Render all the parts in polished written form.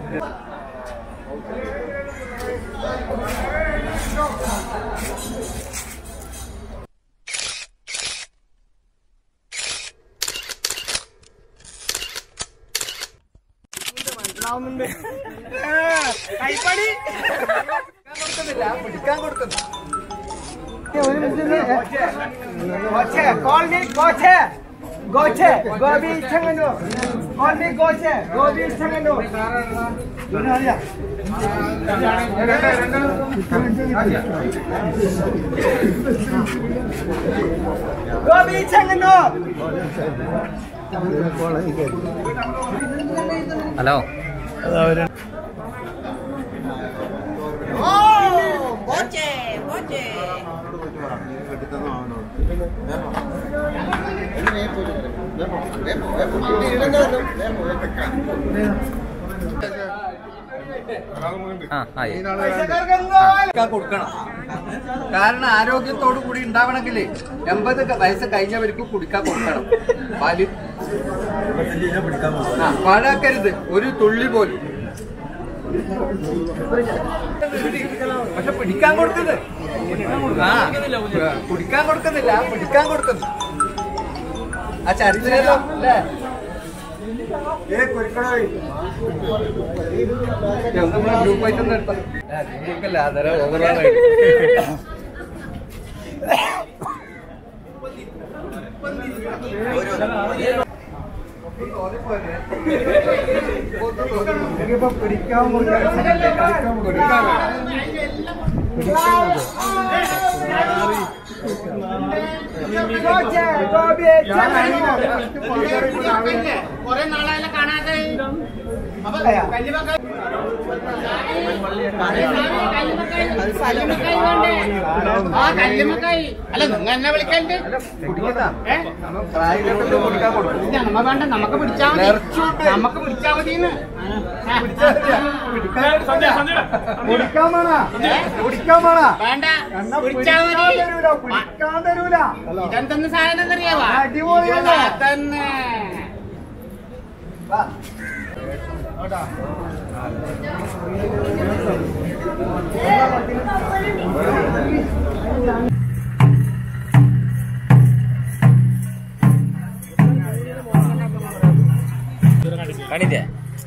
പിടിക്കാൻ കൊടുക്കുന്നു Goche, Gobi Changano, only Goche, Gobi Changano. Gobi Changano. Hello. Oh, Goche, Goche. കൊടുക്കണം. കാരണം ആരോഗ്യത്തോടു കൂടി ഉണ്ടാവണമെങ്കിൽ 80 വയസ്സ് കഴിഞ്ഞവർക്ക് കുടിക്കാൻ കൊടുക്കണം. പാല് പാഴാക്കരുത് ഒരു തുള്ളി പോലും. പക്ഷെ പിടിക്കാൻ കൊടുക്കുന്നത് കുടിക്കാൻ കൊടുക്കുന്നില്ല, പിടിക്കാൻ കൊടുക്കുന്നു. ആ ചരിത്രല്ലോ അല്ലേ? ഗ്രൂപ്പായിട്ടൊന്നും എടുത്തല്ല അതര ഓവറാണ്. പിടിക്കാൻ കൊറേ നാളായാലും കാണാതെ കല്ലുമക്കായി അല്ല നിങ്ങൾ എന്നെ വിളിക്കണ്ട് നമ്മ വേണ്ട നമുക്ക് പിടിച്ചാ മതി, നമുക്ക് പിടിച്ചാ മതിന്ന് വേണ്ട പിടിച്ചാ മതി. ഇതെന്തെന്ന് സാധനം എന്നറിയാവാ തന്നെ കാണില്ലേ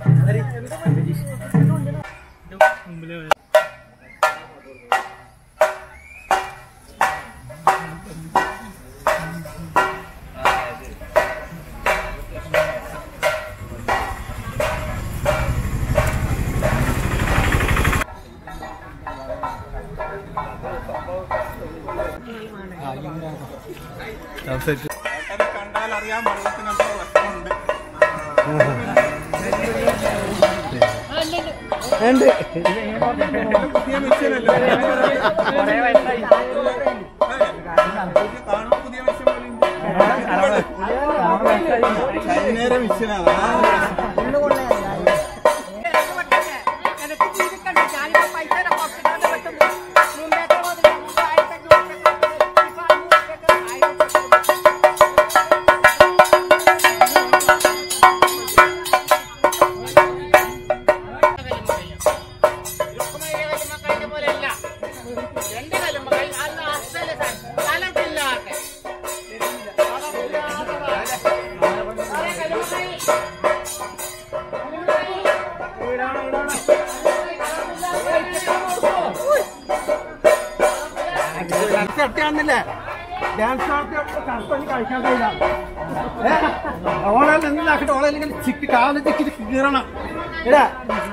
കണ്ടാൽ അറിയാൻ വെള്ളത്തിനുള്ള പ്രശ്നമുണ്ട്. പുതിയ മെഷീനല്ലേ കാണും, പുതിയ മെഷീൻ ചൈനയുടെ മെഷീനാണ്. കഴിക്കാൻ കഴിയില്ല. ഓളെ എന്തിനാക്കട്ടെ, ഓളെ ചിക്കി കാല് ചിക്കി കീറണം. ഇടാ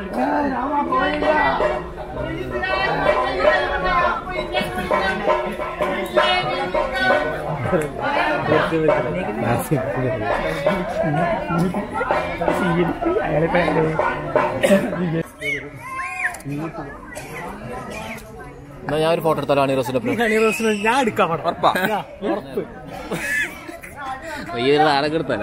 എന്നാ ഞാൻ ഒരു ഫോട്ടോ എടുത്താലോ അണിറോസിന്റെ ഞാൻ എടുക്കാം. ഉറപ്പാ ആരൊക്കെ എടുത്താലോ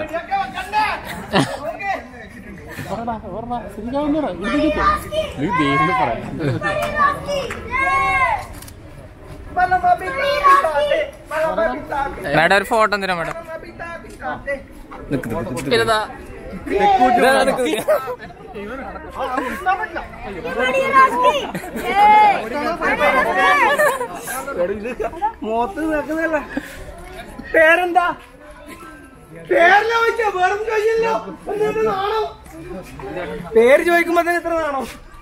മേഡം ഒരു ഫോട്ടോ എന്തിനാ മേഡം? മോത്ത് നിൽക്കുന്നല്ല. പേരെന്താ? പേരില ചോദിച്ചാ വേറെ ചോദിച്ചല്ലോ. നാണോ? പേര് ചോദിക്കുമ്പോ തന്നെ എത്ര നാണോ?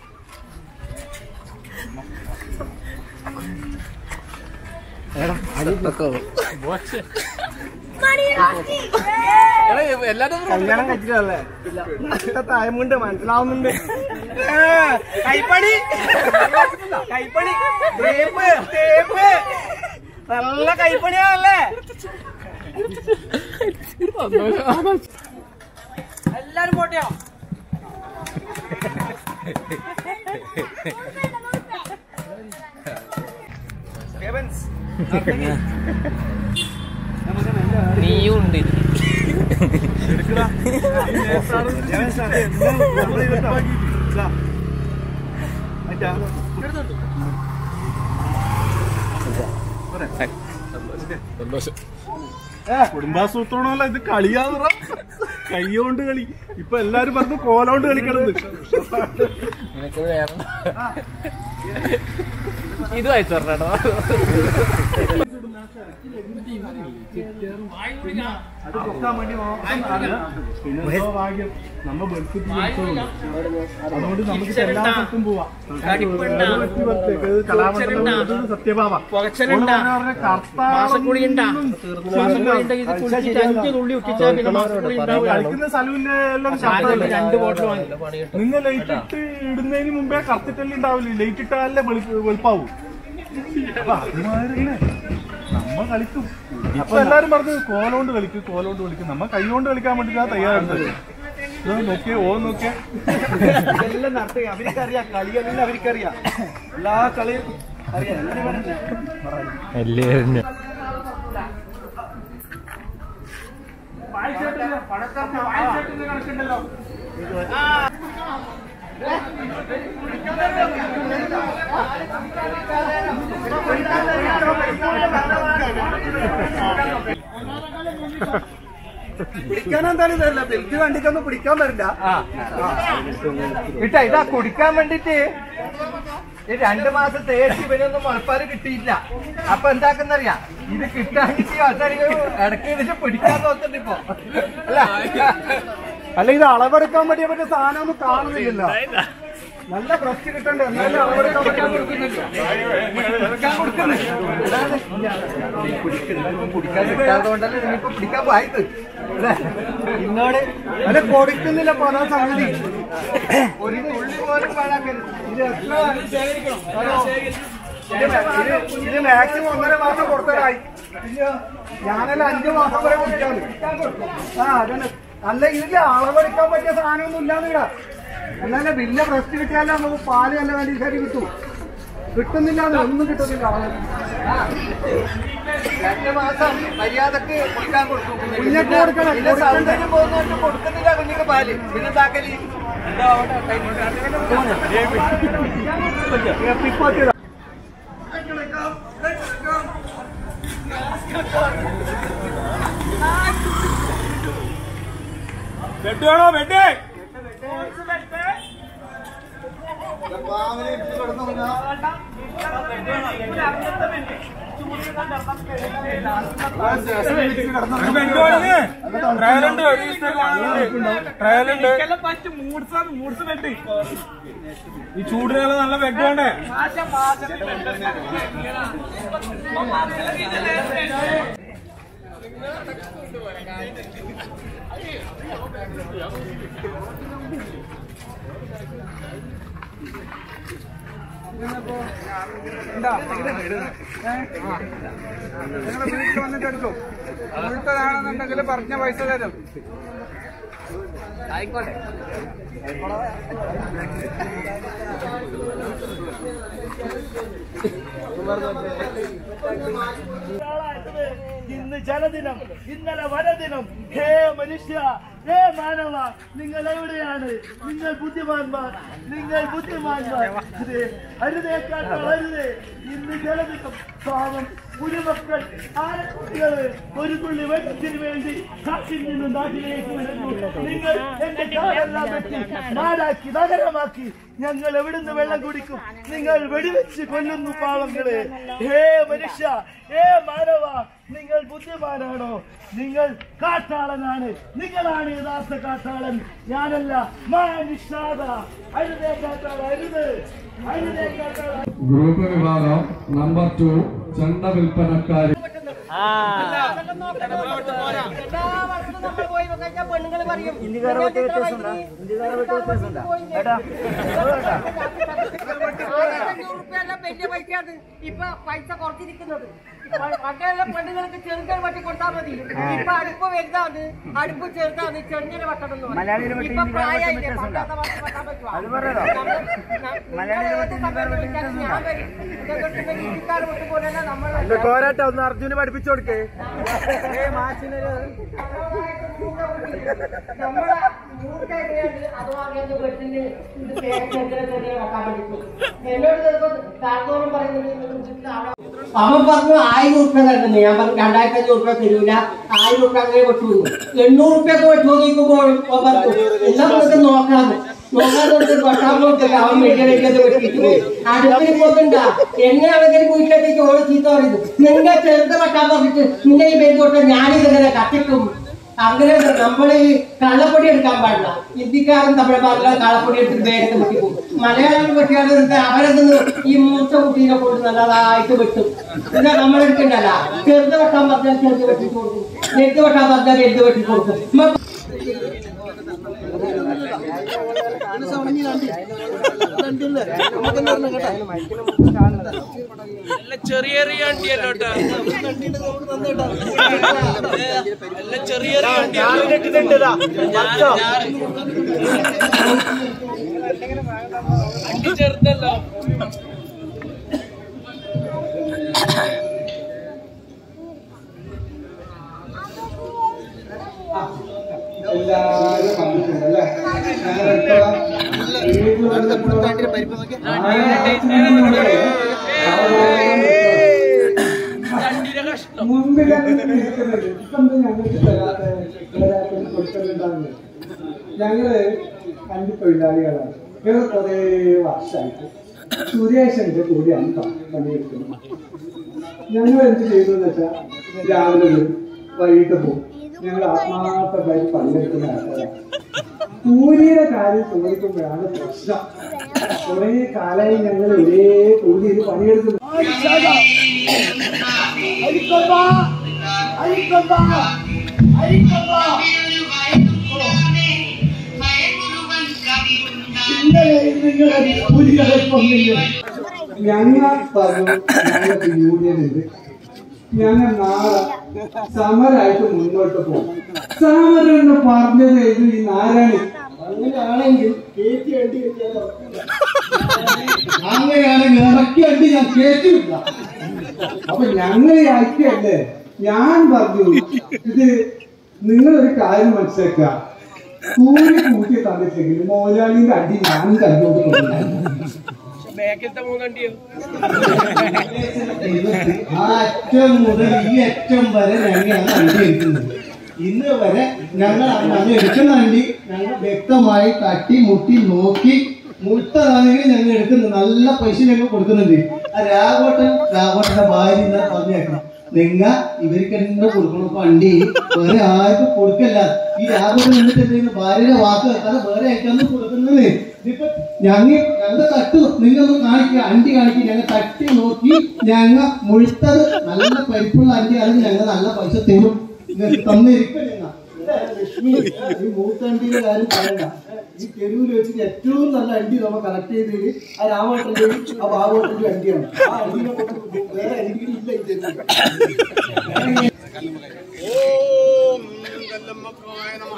കല്യാണം കഴിച്ചിട്ടല്ലേ? തായമുണ്ട് മനസ്സിലാവുന്നുണ്ട്. കൈപ്പണി കൈപ്പണി തേപ്പ് തേപ്പ് നല്ല കൈപ്പണിയാണല്ലേ? എല്ലാരും പോട്ടെയോ? നീയും ഉണ്ട്. കുടുംബാസൂത്രണമല്ല, ഇത് കളിയാന്ന് കൈകൊണ്ട് കളി. ഇപ്പൊ എല്ലാരും പറഞ്ഞു കോലോണ്ട് കളിക്കണത്. ഇത് വായിച്ചു പറഞ്ഞോ. അത് പൊക്കാൻ വേണ്ടി പിന്നെ ഭാഗ്യം നമ്മ അതുകൊണ്ട് നമുക്ക് എല്ലാ സ്ഥലത്തും പോവാം. സത്യഭാമ കളിക്കുന്ന സ്ഥലമില്ല എല്ലാം നിങ്ങൾ ലൈറ്റ് ഇട്ട് ഇടുന്നതിന് മുമ്പേ കറുത്തിട്ടല്ലേ ഉണ്ടാവില്ല. ലൈറ്റ് ഇട്ടാലേ വെളുപ്പാവും. അപ്പൊ അതുമാതിരില്ലേ നമ്മ കളിക്കും. അപ്പൊ എല്ലാരും പറഞ്ഞു കോലോണ്ട് കളിക്കും കോലോണ്ട് കളിക്കും. നമ്മ കൈ കൊണ്ട് കളിക്കാൻ വേണ്ടിട്ടാ തയ്യാറുണ്ട്. നോക്കിയേ ഓ നോക്കിയേ എല്ലാം നടത്തുക. അവർക്കറിയാം കളിയെല്ലാം അവർക്കറിയാം. എല്ലാ കളിയും അറിയാം. കണക്കുണ്ടല്ലോ. പിടിക്കാനെന്തായാലും തരില്ല. ബെൽറ്റ് വണ്ടിക്കൊന്നും പിടിക്കാൻ വരില്ല. കിട്ടാ ഇതാ കുടിക്കാൻ വേണ്ടിട്ട് ഈ 2 മാസം തേച്ച് ഇവനൊന്നും മുളപ്പാല് കിട്ടിയില്ല. അപ്പൊ എന്താക്കുന്നറിയാ, ഇത് കിട്ടാനിട്ട് ഇടയ്ക്ക് ഇതിന് പിടിക്കാൻ നോക്കണ്ട ഇപ്പൊ. അല്ല ഇത് അളവെടുക്കാൻ വേണ്ടി പറ്റിയ സാധനം ഒന്നും കാണുന്നില്ലല്ലോ. നല്ല ബ്രഷ് കിട്ടണ്ടേ? എന്നാലും അളവെടുക്കാൻ പറ്റാൻ കുടിക്കാൻ കിട്ടാത്തതുകൊണ്ടല്ലേ നിങ്ങളിപ്പോ പിടിക്കാൻ പോയത്. ഇന്നോട് അല്ല കൊടുക്കുന്നില്ല. അപ്പൊ അതാ സംഗതി. ഒരു തുള്ളി പോലും പാഴാക്കരുത്. ഇത് മാക്സിമം 1.5 മാസം കൊടുത്തതായി. ഞാനെല്ലാം 5 മാസം വരെ കുടിക്കാറ്. അതന്നെ. അല്ല ഇതില് അളവെടുക്കാൻ പറ്റിയ സാധനമൊന്നും ഇല്ലാന്നില്ല. അല്ലാതെ വലിയ ബ്രസ്റ്റ് കിട്ടിയാലേ നമുക്ക് പാല് നല്ല കണ്ടീഷനിൽ കിട്ടും. കിട്ടുന്നില്ല, ഒന്നും കിട്ടുന്നില്ല. 2 മാസം മര്യാദക്ക് കുടിക്കാൻ കൊടുക്കും. കുഞ്ഞൊക്കെ കൊടുക്കണം. പിന്നെ സൗന്ദര്യം പോകുന്നവർക്ക് കൊടുക്കുന്നില്ല കുഞ്ഞിക്ക് പാല്. പിന്നെ താക്കലി ബെഡ് വേണോ? ബെഡ് ഈ ചൂടിനുള്ള നല്ല ബെഡ് വേണ്ടേ? നിങ്ങളുടെ വീട്ടിൽ വന്നിട്ട് എടുക്കും. വീട്ടിലാണെന്നുണ്ടെങ്കിൽ പറഞ്ഞ പൈസ തരും. ആയിക്കോട്ടെ. ഇന്ന് ജലദിനം, ഇന്നലെ വനദിനം. ഹേ മനുഷ്യ, ഹേ മാനവ, നിങ്ങൾ എവിടെയാണ്? നിങ്ങൾ ബുദ്ധിമാന്മാർ, നിങ്ങൾ ബുദ്ധിമാന്മാർ. അരുതേക്കാൾ അരുതേ. ഇന്ന് ജലദിനം. പാവം കുരുമക്കൾ ആനക്കുട്ടികള് ഒരു തുള്ളി വെള്ളത്തിന് വേണ്ടി കാട്ടിൽ നിന്ന് നാട്ടിലേക്ക് വരുന്നു. നിങ്ങൾ എന്റെ കാടെല്ലാം വെട്ടി നാടാക്കി നഗരമാക്കി ഞങ്ങൾ എവിടുന്ന് വെള്ളം കുടിക്കും? നിങ്ങൾ വെടിവെച്ച് കൊല്ലുന്നു പാവങ്ങളെ. ഹേ മനുഷ്യ, ഹേ മാനവ, നിങ്ങൾ ബുദ്ധിമാനാണോ? നിങ്ങൾ കാട്ടാളനാണ്. നിങ്ങളാണ് യഥാർത്ഥ കാട്ടാളൻ, ഞാനല്ല. മാനിഷാദ അരുതേ കാട്ടാള, അരുത് അരുതേ കാട്ടാള. ഗ്രൂപ്പ് വിഭാഗം നമ്പർ 2 ചണ്ട വിൽപ്പനക്കാരി. വലിയ പൈസയാണ് ഇപ്പൊ പൈസ കുറച്ചിരിക്കുന്നത്. മറ്റെല്ലാം പെണ്ണുങ്ങൾക്ക് ചെറുക്കൻ വട്ടി കൊടുത്താൽ മതി. ഇപ്പൊ അടുപ്പ് വലുതാണ്, അടുപ്പ് ചെറുതാണ്, ചെറുങ്ങനെ വെക്കണം. ഇപ്പൊ പ്രായമായില്ലേ, പണ്ടത്തെ വട്ടം വെക്കാൻ പറ്റുമോ? ഞാൻ വരും. ഇന്ത്യക്കാർ വിട്ടുപോലെ നമ്മളെ ഒന്ന് അർജുന് പഠിപ്പിച്ചു കൊടുക്കേ. നമ്മളെ അതുമാറിയ വീട്ടില് ഇത് ചെറിയ വെക്കാൻ പറ്റും. എന്നോട് ചിലപ്പോൾ താഴ്ന്നോറും പറയുന്നത് അവൻ പറഞ്ഞു 1000 ഉറുപ്പ്യ തരുന്നു. ഞാൻ പറഞ്ഞു 2500 ഉറുപ്പ്യ തരൂല, 1000 ഉറുപ്പ്യ അങ്ങനെ വെട്ടു. 800 ഉറുപ്പ്യൊക്കെ വെട്ടു നോക്കുമ്പോൾ പറഞ്ഞു എല്ലാം നമുക്ക് നോക്കാന്ന്. നോക്കാതെ വെട്ടാൻ നോക്കില്ല. അവൻ വെട്ടിയത് വെട്ടിട്ട് പോയി. അടുപ്പിൽ പോകണ്ടാ എന്നെ അവർക്ക് വീട്ടിലേക്ക് ഓരോ ചീത്ത പറയുന്നു. നിന്റെ ചെറുത് വെട്ടാൻ പറഞ്ഞിട്ട് നിന്റെ ഈ പേര് തൊട്ട് ഞാനിതെങ്ങനെ കത്തിക്കും? അങ്ങനെ നമ്മള് ഈ കള്ളപ്പൊടി എടുക്കാൻ പാടില്ല. ഹിന്ദിക്കാരും തമിഴ് പാടില്ല. കള്ളപ്പൊടി എടുത്തിട്ട് വേഗത്തിൽ വെട്ടിപ്പോകും. മലയാളം വെട്ടിയാൽ അവരൊന്ന് ഈ മൂത്ത കുട്ടീനെ കൊണ്ട് നല്ലതായിട്ട് വെട്ടും. പിന്നെ നമ്മളെടുക്കണ്ടല്ല. ചെറുത് വെട്ടാൻ പറഞ്ഞാൽ ചെറുത് വെട്ടിട്ട് കൊടുക്കും, വലുത് വെട്ടാൻ പറഞ്ഞാൽ വലുത് വെട്ടി കൊടുക്കും. ചെറിയ ചെറിയ വണ്ടിയല്ലോട്ടാ, ചെറിയ വണ്ടി ചെറുതല്ലോ. എല്ലാവരും വന്നിട്ടുണ്ടല്ലേ? ഞങ്ങള് 5 തൊഴിലാളികളാണ്. ഞങ്ങൾ കുറേ വർഷമായിട്ട് സുരേഷന്റെ കൂടിയാണ് പണിയെടുക്കുന്നത്. ഞങ്ങൾ എന്ത് ചെയ്തു എന്ന് വെച്ചാൽ രാവിലെ വരും, വൈകിട്ട് പോകും. ഞങ്ങൾ ആത്മാർത്ഥമായി പണിയെടുക്കുന്ന ആൾക്കാരാണ്. കൂലിയുടെ കാര്യം ചോദിക്കുമ്പോഴാണ് പ്രശ്നം. കുറെ കാലമായി ഞങ്ങൾ ഒരേ കൂലിയിൽ പണിയെടുക്കുന്നു. ഞങ്ങൾ പറഞ്ഞു ഞങ്ങൾക്ക് യൂണിയൻ ഉണ്ട്, ഞങ്ങൾ നാളെ സമരമായിട്ട് മുന്നോട്ട് പോകും. സമരം എന്ന് പറഞ്ഞത് ഇത് ഈ നാരായണി. അങ്ങനെയാണെങ്കിൽ അങ്ങനെയാണെങ്കിൽ ഇറക്കി വണ്ടി ഞാൻ കേട്ടില്ല. അപ്പൊ ഞങ്ങൾ ഐക്യല്ലേ. ഞാൻ പറഞ്ഞു ഇത് നിങ്ങളൊരു കാര്യം മനസ്സിലാക്കുക, കൂലി കൂട്ടി തന്നിട്ടെങ്കിൽ മോലാളിന്റെ അടി ഞാൻ കണ്ടുകൊടുക്കുന്നു. ആ അറ്റം മുതൽ ഈ അറ്റം വരെ ഞങ്ങളാണ് വണ്ടി എടുക്കുന്നത്. ഇന്ന് വരെ ഞങ്ങൾ അത് എടുക്കുന്ന വണ്ടി ഞങ്ങൾ വ്യക്തമായി തട്ടി മുട്ടി നോക്കി മുട്ടതാണെങ്കിൽ ഞങ്ങൾ എടുക്കുന്നത്. നല്ല പൈസ ഞങ്ങൾ കൊടുക്കുന്നുണ്ട്. ആ രാഘവട്ടന്റെ ഭാര്യ പറഞ്ഞേക്കണം, നിങ്ങ ഇവർക്ക് തന്നെ കൊടുക്കണം വണ്ടി, വേറെ ആർക്കും കൊടുക്കല്ല. ഈ രാഘവട്ടൻ എന്നിട്ട് എന്തെങ്കിലും ഭാര്യയുടെ വാക്ക് വെക്കാതെ വേറെ ആയിട്ടാണ് കൊടുക്കുന്നത്. ഇതിപ്പോ ഞങ്ങൾ തട്ടു നിങ്ങളൊന്ന് കാണിക്കുക, അണ്ടി കാണിക്കുക. ഞങ്ങൾ തട്ടി നോക്കി ഞങ്ങൾ മുഴുത്തത് നല്ല പരിപ്പുള്ള അണ്ടി ആണെങ്കിൽ ഞങ്ങൾ നല്ല പൈസ തരും. തന്നിരിക്കും. ലക്ഷ്മി ഈ മൂത്തണ്ടിയുടെ കാര്യം പറയണ്ട. ഈ തെരുവിൽ വെച്ചിട്ട് ഏറ്റവും നല്ല അണ്ടി നമ്മൾ കളക്ട് ചെയ്തത് ആ രാമേട്ടന്റെയും ആ ബാബുവേട്ടന്റെയും അണ്ടിയാണ്. ആ അണ്ടിനെ വേറെ അണ്ടികളില്ല ഈ തെരുവിൽ. ഓം ഗല്ലമ്മക്കായ നമഃ.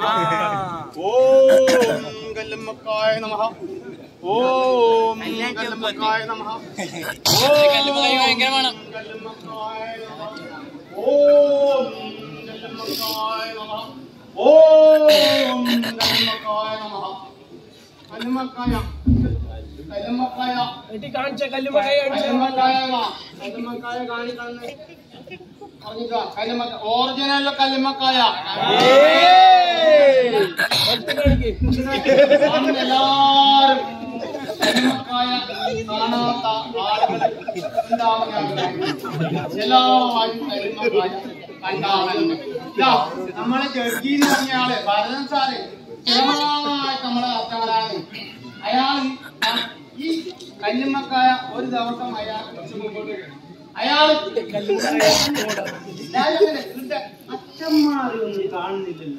ഓം ഗല്ലമ്മക്കായ നമഃ. ഓം ഗല്ലമ്മക്കായ നമഃ. ഓം ഗല്ലമ്മക്കായ നമഃ. ഓം ഗല്ലമ്മക്കായ നമഃ. ഓം ഗല്ലമ്മക്കായ നമഃ. കല്ലുമ്മക്കായ കല്ലുമ്മക്കായ കാണിച്ച കല്ലുമക്കായ കല്ലുമ്മക്കായ കല്ലുമ്മക്കായ കാണിക്കണേ. ഒറിജിനൽ കല്ലുമ്മക്കായ എല്ലാരും കല്ലുമ്മക്കായ കാണാത്ത ആളുകൾ എല്ലാവരും കല്ലുമ്മക്കായ കണ്ടാവുന്നുണ്ട്. നമ്മളെ ജഡ്ജിന്ന് പറഞ്ഞ ആള് ഭരതൻ സാറ് സ്ഥിരമായിട്ട് നമ്മളെ കർത്തവരാണ്. അയാൾ ഈ കല്ലുമ്മക്കായ ഒരു ദിവസം അയാൾ അച്ഛന്മാരൊന്നും കാണുന്നില്ല.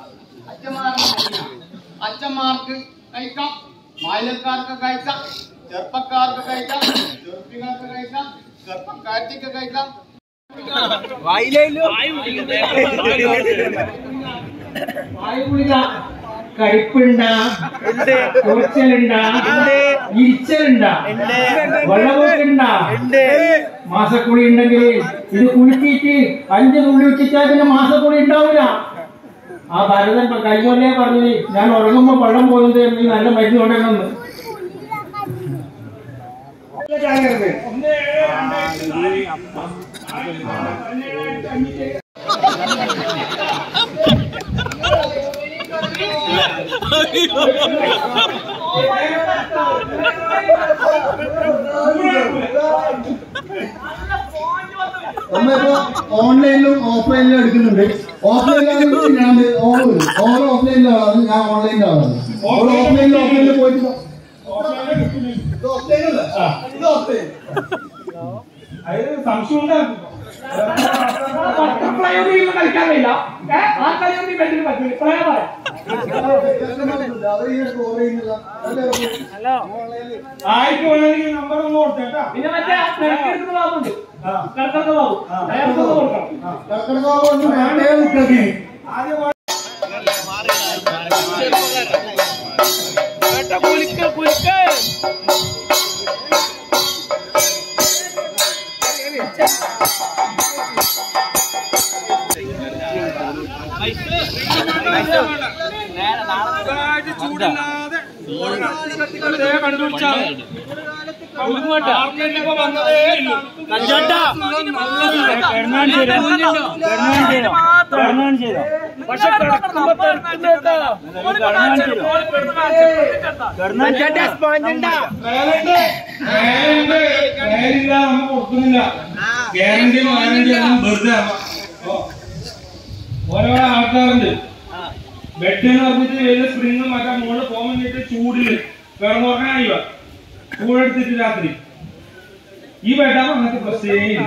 അച്ഛന്മാർക്ക് കഴിക്കാം, ബാല്യക്കാർക്ക് കഴിക്കാം, ചെറുപ്പക്കാർക്ക് കഴിക്കാം, ചെറുപ്പികൾക്ക് കഴിക്കാം, ചെറുപ്പക്കാർത്തിക്ക് കഴിക്കാം. കടുപ്പുണ്ടാ, കുറച്ചലുണ്ടാ, ഇരിച്ചലുണ്ടാ, വെള്ളമൊക്കെണ്ടാ, മാസക്കുളി ഉണ്ടെങ്കിൽ ഇത് കുളിച്ചിട്ട് 5 തുള്ളി വെച്ചിട്ടാ പിന്നെ മാസക്കുളി ഉണ്ടാവൂല. ആ ഭരതൻ കഴിഞ്ഞോലേ പറഞ്ഞു ഞാൻ ഉറങ്ങുമ്പോ വെള്ളം പോകുന്നത് നല്ല മരുന്ന് കൊണ്ടുവന്നു. നമ്മളിപ്പോ ഓൺലൈനിലും ഓഫ്ലൈനിലും എടുക്കുന്നുണ്ട്. ഓഫ്ലൈനിലാണ് ഓഫ്ലൈനിലാണ് ഞാൻ ഓൺലൈനിലാണ്. ഓഫ്ലൈനിൽ പോയിട്ട് സംശയം ഉണ്ടായിരുന്നു. കളിക്കാൻ കഴിയില്ല. ആ കളിയൊന്നും പറ്റില്ല. ഇപ്പോഴേ പറയാം. ആയിട്ട് വേണമെങ്കിൽ നമ്പർ ഒന്ന് കൊടുത്തേട്ടാ. പിന്നെ മറ്റേ ബാബുണ്ട്, കർക്കടക ബാബു, അയാൾക്ക് കൊടുക്കണം. ചൂടില്ലാതെ പക്ഷെ കൊടുക്കുന്നില്ല. ഗ്യാരണ്ടി വെറുതെ ഓരോ ആൾക്കാരുണ്ട്. ബെഡ് എന്ന് പറഞ്ഞിട്ട് വലിയ സ്പ്രിങ് മറ്റേ മുകളിൽ പോകാൻ വേണ്ടിട്ട് ചൂടില് കിടന്നുറങ്ങാൻ ചൂടെടുത്തിട്ട് രാത്രി ഈ ബെഡാകുമ്പോ അങ്ങനത്തെ പ്രശ്നമില്ല.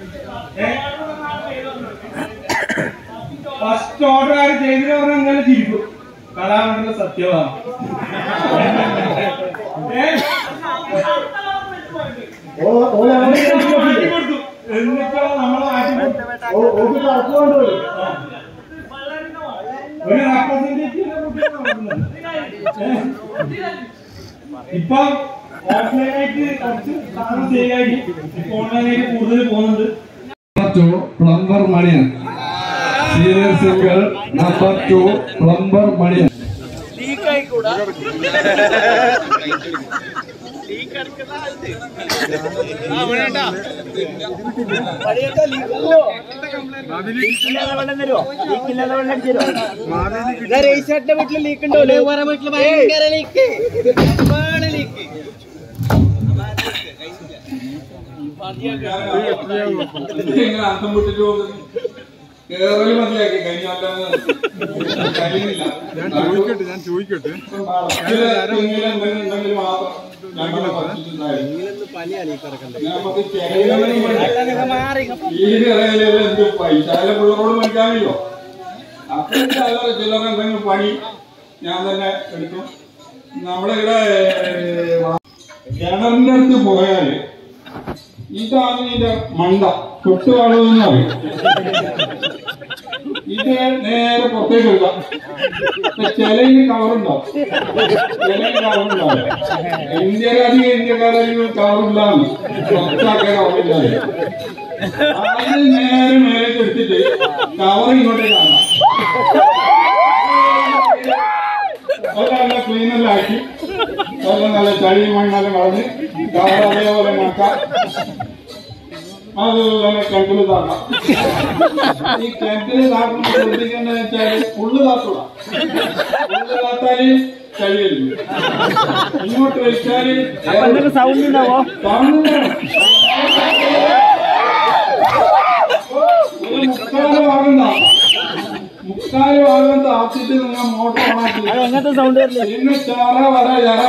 ഫസ്റ്റ് ഓർഡർ ചെയ്തിട്ട് പറഞ്ഞാൽ അങ്ങനെ ചിരിക്കും. കലാമണ്ഡല സത്യമാണ്. കൊടുത്തു എന്നിട്ടോ നമ്മളെ ഒരു റെപ്രസെന്റേറ്റീവ് ഇപ്പൊ ഓഫ്ലൈനായിട്ട് കുറച്ച് സാധനം ശരിയായി. ഇപ്പൊ ഓൺലൈനായിട്ട് കൂടുതൽ പോകുന്നുണ്ട്. Plumber Maniyan, senior singer number 2 plumber Maniyan. റേസാട്ടിന്റെ വീട്ടില് ലീക്ക് ഉണ്ടോ? വീട്ടില് ഭയങ്കര ലീക്ക്. അന്തം വിട്ടിട്ട് കേരള മതിയാക്കി കഴിഞ്ഞ ഞാൻ ചോദിക്കട്ടെ ഉണ്ടെങ്കിൽ മാത്രം എന്ത് പൈസ പിള്ളേരോട് മേടിക്കാമല്ലോ. അപ്പൊ ചില്ലറ എന്തെങ്കിലും പണി ഞാൻ തന്നെ എടുക്കും. നമ്മളിവിടെ കിണറിന്റെ അടുത്ത് പോയാല് ഇതാണ് ഇതിന്റെ മണ്ട തൊട്ടുകാണെന്ന് പറയും. ഇത് നേരെ പുറത്തേക്ക് എടുക്കാം. ചിലയിൽ കവറുണ്ടാവും, ചിലയിൽ കവറുണ്ടാവും. ഇന്ത്യയിലധികം ഇന്ത്യക്കാരധികം കവറില്ലാന്ന് പുറത്താക്കാൻ കവറില്ലാതെ അത് നേരെ മേലേക്ക് എടുത്തിട്ട് കവർ ഇങ്ങോട്ടേ കാണാം. നല്ല ക്ലീനല്ലാക്കി നല്ല ചളിയും മണ്ണെല്ലാം കളഞ്ഞ് കവർ അതേപോലെ നോക്കാം. അതുപോലെ കിണറ്റില് താക്കാം. ഈ കിണറ്റില് താക്കുമ്പോൾ ശ്രദ്ധിക്കേണ്ടതെന്ന് വെച്ചാല് ഉള്ളു താത്തൂട. ഉള്ളു താത്താല് കഴിയരുത്. ഇങ്ങോട്ട് വെച്ചാല് സൗണ്ട് ഉണ്ടാവോ? മുക്കാല് ഭാഗം താത്തിട്ട് നിങ്ങൾ മോട്ടർ ഓണാക്കി പിന്നെ ചറ വര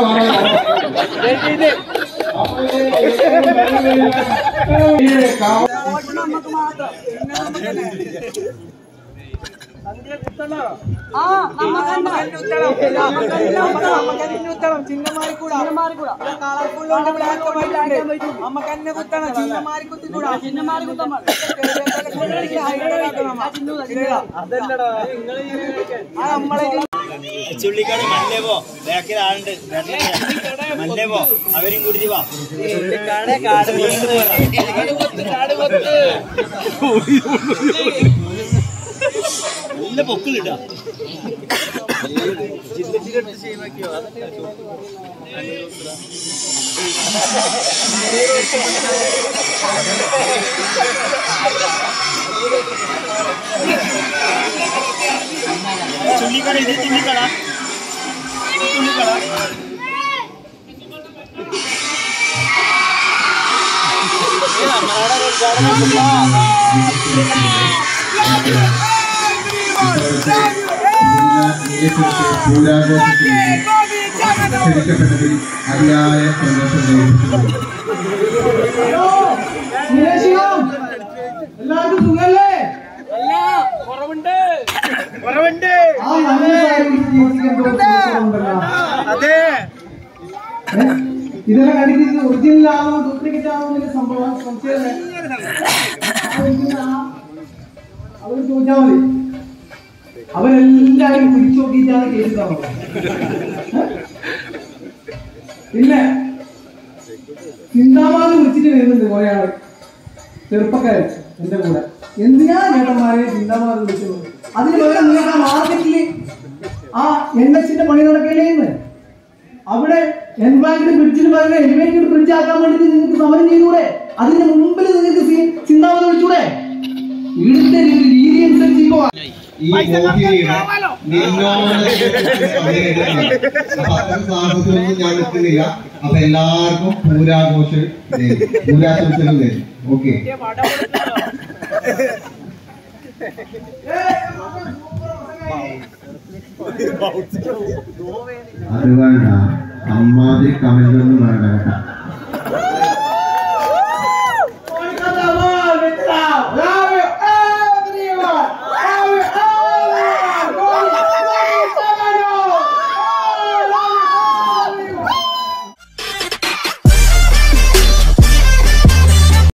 ചുള്ളിക്കാട് മല്ലേവോ ബാക്കിൽ ആളുണ്ട് മല്ലേവോ അവരും കൂടി വാ നല്ല പൊക്കിലിടാ ചുള്ളിക്കട ഇത് തുള്ളിക്കട ക്ഷണിക്കപ്പെട്ടതിൽ അതിയായ സന്തോഷം എല്ലാവർക്കും സുഖല്ലേ? അതെ ഇതെല്ലാം കണ്ടിട്ട് ഒറിജിനൽ ആണോ ഡ്യൂപ്ലിക്കേറ്റ് ആണോ എന്നൊരു സംഭവം സംശയം അവർ ചോദിച്ചാൽ മതി. അവരെല്ലാരും കുടിച്ചു നോക്കിയിട്ടാണ് കേസ് തന്നത്. പിന്നെ ചിന്താമാത് വിളിച്ചിട്ട് വരുന്നുണ്ട് കുറെ ആള് ചെറുപ്പക്കാരൻ എന്റെ കൂടെ. എന്തിനാ ചേട്ടന്മാരെ ചിന്താമാത് വിളിച്ചത്? അതിന് പകരം നിങ്ങൾക്ക് ആ മാർക്കറ്റില് ആ NH പണി നടക്കില്ലേന്ന് അവിടെ എൻബാങ്കിന്റെ ബ്രിഡ്ജിന് പകരം എലിവേറ്റഡ് ബ്രിഡ്ജ് ആക്കാൻ വേണ്ടി നിങ്ങൾക്ക് സമരം ചെയ്തുകൂടെ? അതിന്റെ മുമ്പിൽ നിങ്ങൾക്ക് ചിന്താമാത് വിളിച്ചൂടെ? ഇവിടുത്തെ രീതി അനുസരിച്ച് ഇപ്പോ ഈ സാഹചര്യമൊന്നും ഞാൻ നിൽക്കുന്നില്ല. അപ്പൊ എല്ലാവർക്കും പൂരാശംസകൾ തരും. ഓക്കെ, അത് വേണ്ട, അമ്മാതിരി കമന്റ് ഒന്നും വേണ്ട കേട്ടോ.